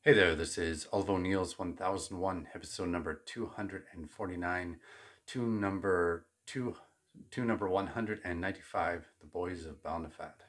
Hey there, this is Olive O'Neill's 1001, episode number 249, to number 195, The Boys of Ballinafad.